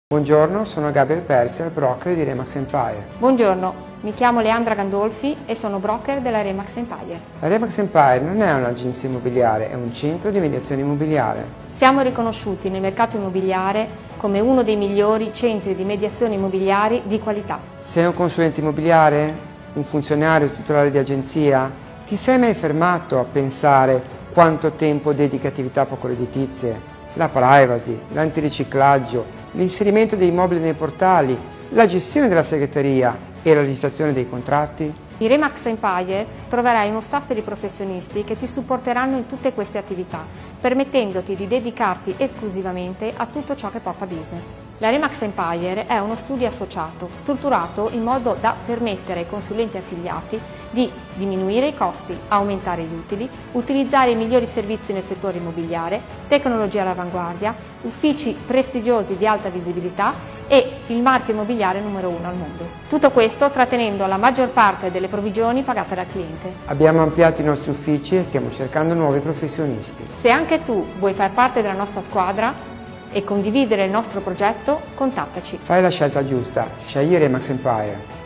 Buongiorno, sono Gabriel Perser, broker di Remax Empire. Buongiorno, mi chiamo Leandra Gandolfi e sono broker della Remax Empire. La Remax Empire non è un'agenzia immobiliare, è un centro di mediazione immobiliare. Siamo riconosciuti nel mercato immobiliare come uno dei migliori centri di mediazione immobiliari di qualità. Sei un consulente immobiliare? Un funzionario titolare di agenzia? Ti sei mai fermato a pensare quanto tempo dedica a attività poco redditizie? La privacy, l'antiriciclaggio, l'inserimento dei mobili nei portali, la gestione della segreteria e la registrazione dei contratti? In Remax Empire troverai uno staff di professionisti che ti supporteranno in tutte queste attività, permettendoti di dedicarti esclusivamente a tutto ciò che porta business. La Remax Empire è uno studio associato, strutturato in modo da permettere ai consulenti affiliati di diminuire i costi, aumentare gli utili, utilizzare i migliori servizi nel settore immobiliare, tecnologia all'avanguardia, uffici prestigiosi di alta visibilità e il marchio immobiliare numero 1 al mondo. Tutto questo trattenendo la maggior parte delle provvigioni pagate dal cliente. Abbiamo ampliato i nostri uffici e stiamo cercando nuovi professionisti. Se anche tu vuoi far parte della nostra squadra e condividere il nostro progetto, contattaci. Fai la scelta giusta, scegli Remax Empire.